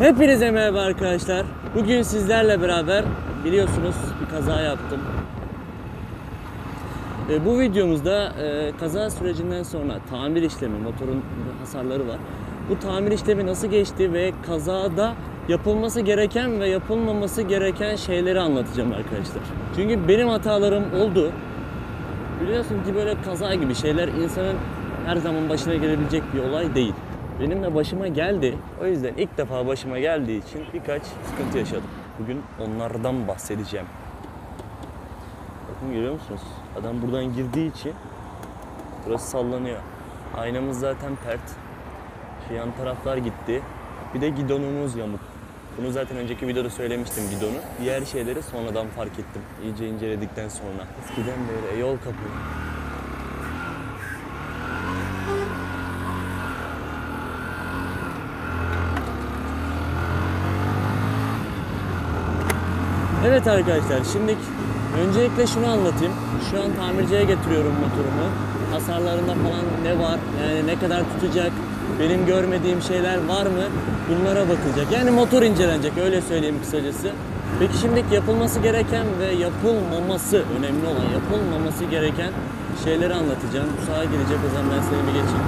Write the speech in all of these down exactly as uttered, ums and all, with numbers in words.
Hepinize merhaba arkadaşlar. Bugün sizlerle beraber biliyorsunuz bir kaza yaptım. E, bu videomuzda e, kaza sürecinden sonra tamir işlemi, motorun hasarları var. Bu tamir işlemi nasıl geçti ve kazada yapılması gereken ve yapılmaması gereken şeyleri anlatacağım arkadaşlar. Çünkü benim hatalarım oldu. Biliyorsun ki böyle kaza gibi şeyler insanın her zaman başına gelebilecek bir olay değil. Benim de başıma geldi. O yüzden ilk defa başıma geldiği için birkaç sıkıntı yaşadım. Bugün onlardan bahsedeceğim. Bakın görüyor musunuz? Adam buradan girdiği için burası sallanıyor. Aynamız zaten pert. Şu yan taraflar gitti. Bir de gidonumuz yamuk. Bunu zaten önceki videoda söylemiştim gidonu. Diğer şeyleri sonradan fark ettim. İyice inceledikten sonra. Eskiden böyle yol kapıyor. Evet arkadaşlar, şimdi öncelikle şunu anlatayım. Şu an tamirciye getiriyorum motorumu. Hasarlarında falan ne var, yani ne kadar tutacak, benim görmediğim şeyler var mı, bunlara bakılacak. Yani motor incelenecek, öyle söyleyeyim kısacası. Peki şimdi yapılması gereken ve yapılmaması, önemli olan yapılmaması gereken şeyleri anlatacağım. Bu sağa gelecek, o zaman ben seni bir geçeyim.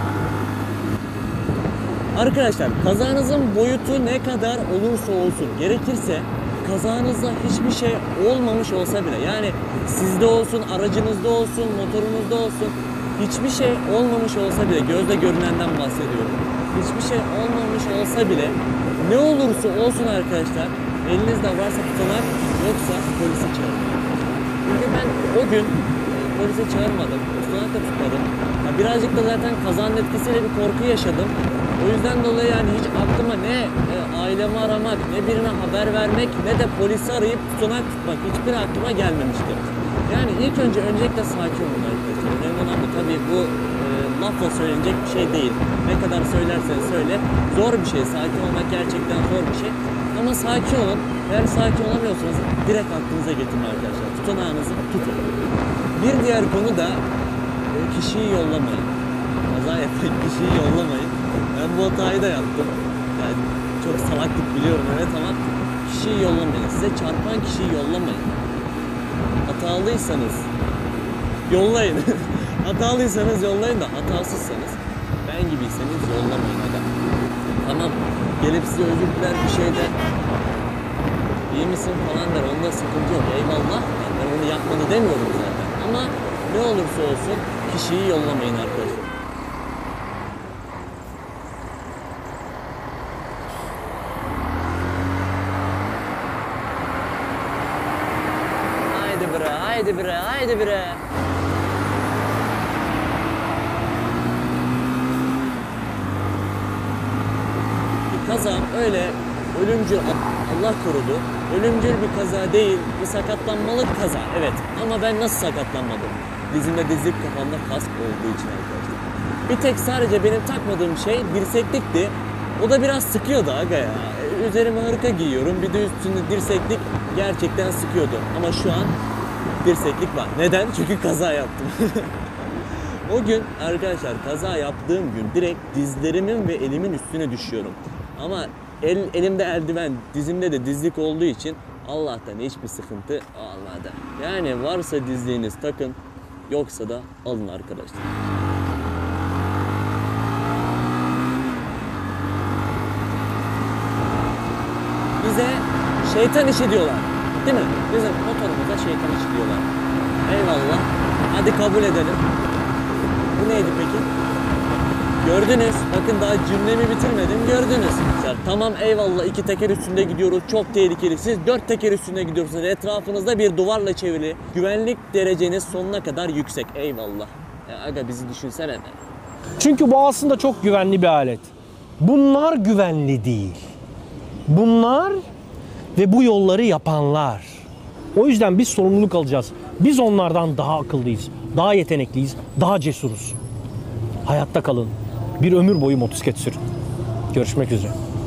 Arkadaşlar, kazanızın boyutu ne kadar olursa olsun, gerekirse kazanızda hiçbir şey olmamış olsa bile, yani sizde olsun, aracınızda olsun, motorunuzda olsun, hiçbir şey olmamış olsa bile, gözle görünenden bahsediyorum. Hiçbir şey olmamış olsa bile ne olursa olsun arkadaşlar, elinizde varsa tutanak, yoksa polisi çağırın. Çünkü ben o gün polise çağırmadım, tutanak da tutmadım. Ya birazcık da zaten kazanın etkisiyle bir korku yaşadım. O yüzden dolayı yani hiç aklıma ne e, ailemi aramak, ne birine haber vermek, ne de polisi arayıp tutanak tutmak hiçbir aklıma gelmemişti. Yani ilk önce öncelikle sakin olun arkadaşlar. Önemli olan bu. Tabii bu e, lafla söylenecek bir şey değil. Ne kadar söylersen söyle zor bir şey. Sakin olmak gerçekten zor bir şey. Ama sakin olun. Eğer sakin olamıyorsanız direkt aklınıza getirin arkadaşlar. Tutanağınızı tutun. Bir diğer konu da e, kişiyi yollamayın. Kaza yapan kişiyi yollamayın. Ben bu hatayı da yaptım. Yani çok salaklık biliyorum evet, ama kişiyi yollamayın. Size çarpan kişiyi yollamayın. Hatalıysanız yollayın. Hatalıysanız yollayın da hatasızsanız, ben gibiyseniz yollamayın adam. Tamam, gelip size özür diler bir şeyde, iyi misin falan der, onda sıkıntı yok, eyvallah. Yani ben onu yapmanı demiyorum zaten. Ama ne olursa olsun kişiyi yollamayın arkadaşlar. Haydi bre, haydi bre. Bir kaza öyle ölümcül, Allah korudu, ölümcül bir kaza değil, bir sakatlanmalık kaza. Evet, ama ben nasıl sakatlanmadım? Dizimde dizlik, kafamda kask olduğu için arkadaşlar. Bir tek sadece benim takmadığım şey dirseklikti. O da biraz sıkıyordu aga ya. Üzerime hırka giyiyorum, bir de üstünde dirseklik gerçekten sıkıyordu. Ama şu an dirseklik var. Neden? Çünkü kaza yaptım. O gün arkadaşlar, kaza yaptığım gün direkt dizlerimin ve elimin üstüne düşüyorum. Ama el, elimde eldiven, dizimde de dizlik olduğu için Allah'tan hiçbir sıkıntı olmadı. Yani varsa dizliğiniz takın, yoksa da alın arkadaşlar. Bize şeytan işi diyorlar. Değil mi? Bizim motorumuza şeytan işi diyorlar. Eyvallah. Hadi kabul edelim. Bu neydi peki? Gördünüz. Bakın daha cümlemi bitirmedim. Gördünüz. Ya, tamam eyvallah, iki teker üstünde gidiyoruz. Çok tehlikeli. Siz dört teker üstünde gidiyorsunuz. Etrafınızda bir duvarla çevrili. Güvenlik dereceniz sonuna kadar yüksek. Eyvallah. Ya aga bizi düşünsene. Çünkü bu aslında çok güvenli bir alet. Bunlar güvenli değil. Bunlar ve bu yolları yapanlar. O yüzden biz sorumluluk alacağız. Biz onlardan daha akıllıyız, daha yetenekliyiz, daha cesuruz. Hayatta kalın. Bir ömür boyu motosiklet sürün. Görüşmek üzere.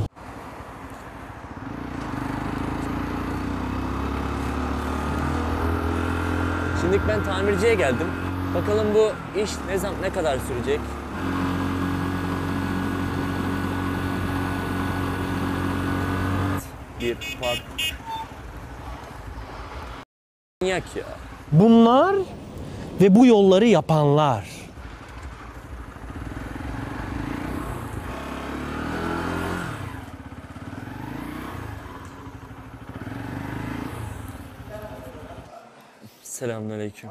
Şimdi ben tamirciye geldim. Bakalım bu iş ne zaman, ne kadar sürecek? bir fark. Manyak ya. Bunlar ve bu yolları yapanlar. Selamünaleyküm.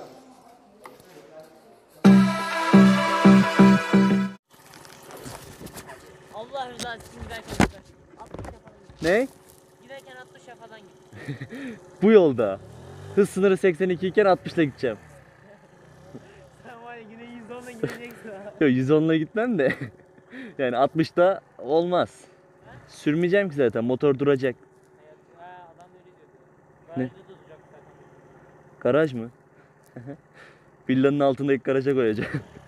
Allah rızası için giderken altmış falan git. Ne? Giderken altmışa falan git. Bu yolda. Hız sınırı seksen iki iken altmış ile gideceğim. Sen var ya yine yüz onla gideceksin ha. Yok yüz on ile gitmem de. Yani altmışta olmaz. Sürmeyeceğim ki zaten, motor duracak. Ha adam öyle diyor. Ne? Garajda da duracak zaten. Garaj mı? Villanın altındaki garaja koyacağım.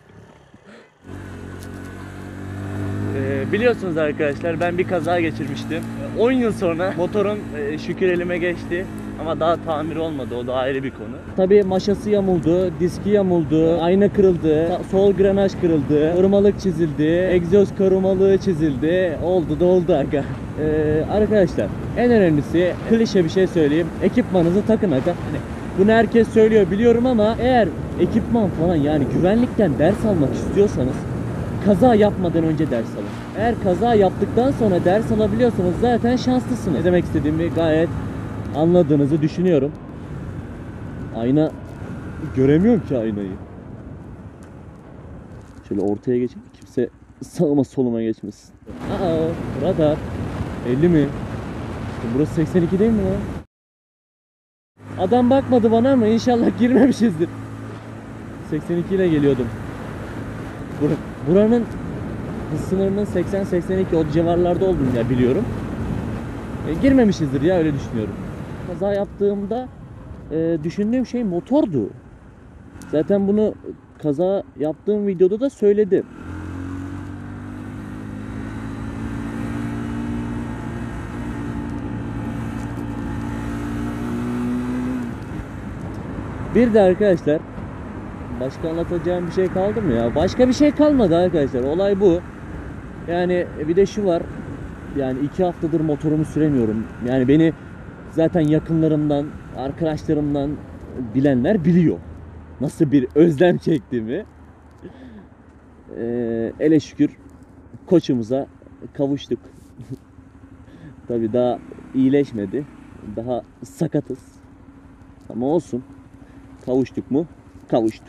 Ee, biliyorsunuz arkadaşlar, ben bir kaza geçirmiştim. on yıl sonra motorum e, şükür elime geçti. Ama daha tamir olmadı, o da ayrı bir konu. Tabii maşası yamuldu, diski yamuldu, ayna kırıldı, sol granaj kırıldı, korumalık çizildi, egzoz korumalığı çizildi. Oldu da oldu aga. Ee, arkadaşlar en önemlisi, klişe bir şey söyleyeyim. Ekipmanınızı takın aga. Hani bunu herkes söylüyor biliyorum ama eğer ekipman falan, yani güvenlikten ders almak istiyorsanız kaza yapmadan önce ders alın. Eğer kaza yaptıktan sonra ders alabiliyorsanız zaten şanslısınız. Ne demek istediğimi gayet anladığınızı düşünüyorum. Ayna, göremiyorum ki aynayı. Şöyle ortaya geçeyim, kimse sağıma soluma geçmesin. Aa, radar elli mi? Burası seksen iki değil mi lan? Adam bakmadı bana ama inşallah girmemişizdir. seksen iki ile geliyordum. Bur- buranın hız sınırının seksen seksen iki o civarlarda olduğunu ya biliyorum. E, girmemişizdir ya, öyle düşünüyorum. Kaza yaptığımda e, düşündüğüm şey motordu. Zaten bunu kaza yaptığım videoda da söyledim. Bir de arkadaşlar, başka anlatacağım bir şey kaldı mı ya? Başka bir şey kalmadı arkadaşlar. Olay bu. Yani bir de şu var. Yani iki haftadır motorumu süremiyorum. Yani beni zaten yakınlarımdan, arkadaşlarımdan bilenler biliyor. Nasıl bir özlem çektiğimi. Ee, ele şükür koçumuza kavuştuk. Tabii daha iyileşmedi. Daha sakatız. Ama olsun. Kavuştuk mu? Kavuştuk.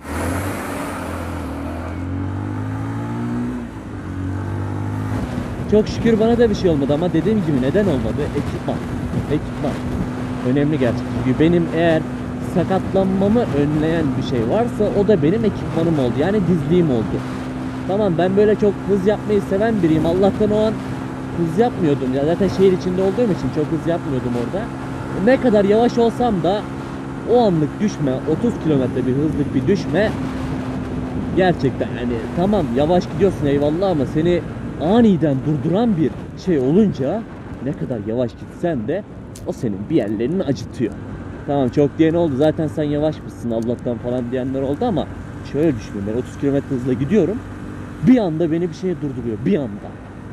Çok şükür bana da bir şey olmadı ama dediğim gibi neden olmadı? Ekipman. Ekipman. Önemli gerçekten. Çünkü benim eğer sakatlanmamı önleyen bir şey varsa o da benim ekipmanım oldu. Yani dizliğim oldu. Tamam, ben böyle çok hız yapmayı seven biriyim. Allah'tan o an hız yapmıyordum. Ya zaten şehir içinde olduğum için çok hız yapmıyordum orada. Ne kadar yavaş olsam da o anlık düşme, otuz kilometre bir hızlık bir düşme gerçekten, yani tamam yavaş gidiyorsun eyvallah ama seni aniden durduran bir şey olunca ne kadar yavaş gitsen de o senin bir yerlerini acıtıyor. Tamam, çok diyen oldu, zaten sen yavaşmışsın Allah'tan falan diyenler oldu ama şöyle düşünün, ben otuz kilometre hızla gidiyorum, bir anda beni bir şey durduruyor, bir anda.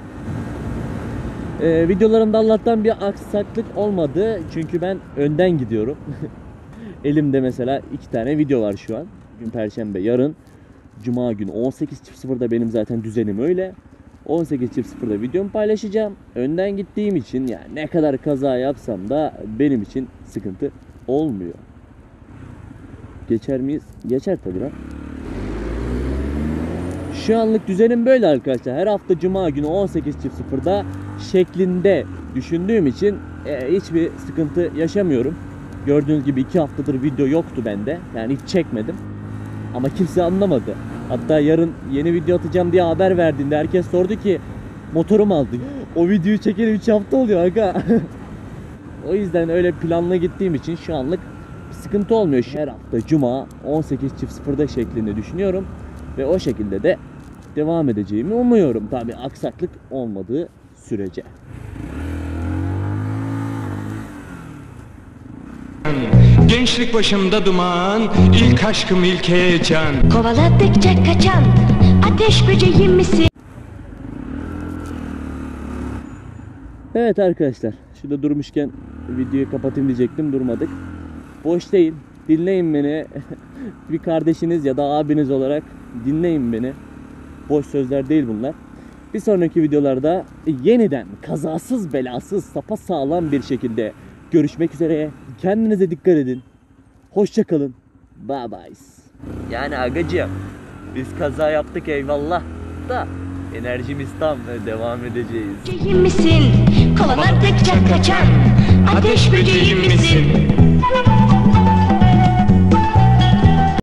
Ee, videolarımda Allah'tan bir aksaklık olmadı çünkü ben önden gidiyorum. Elimde mesela iki tane video var şu an. Bugün Perşembe, yarın Cuma günü on sekiz sıfırda benim zaten düzenim öyle. on sekiz sıfırda videomu paylaşacağım. Önden gittiğim için yani ne kadar kaza yapsam da benim için sıkıntı olmuyor. Geçer miyiz? Geçer tabii lan. Şu anlık düzenim böyle arkadaşlar. Her hafta Cuma günü on sekiz sıfırda şeklinde düşündüğüm için e, hiçbir sıkıntı yaşamıyorum. Gördüğünüz gibi iki haftadır video yoktu bende. Yani hiç çekmedim. Ama kimse anlamadı. Hatta yarın yeni video atacağım diye haber verdiğinde herkes sordu ki motorum aldı. O videoyu çekeli üç hafta oluyor aga. O yüzden öyle planla gittiğim için şu anlık bir sıkıntı olmuyor. Her hafta Cuma on sekiz sıfırda şeklinde düşünüyorum. Ve o şekilde de devam edeceğimi umuyorum. Tabii aksaklık olmadığı sürece. Gençlik başımda duman, ilk aşkım ilk heyecan. Kovaladıkça kaçan ateş böceği misin? Evet arkadaşlar, Şurada durmuşken videoyu kapatayım diyecektim, durmadık. Boş değil. Dinleyin beni. Bir kardeşiniz ya da abiniz olarak dinleyin beni. Boş sözler değil bunlar. Bir sonraki videolarda yeniden kazasız belasız sapasağlam bir şekilde görüşmek üzere. Kendinize dikkat edin. Hoşça kalın. Bye bye. Yani agacığım, biz kaza yaptık eyvallah da enerjimiz tam ve devam edeceğiz. Böceğim misin? Kovaladıkça kaçan ateş böceğim misin?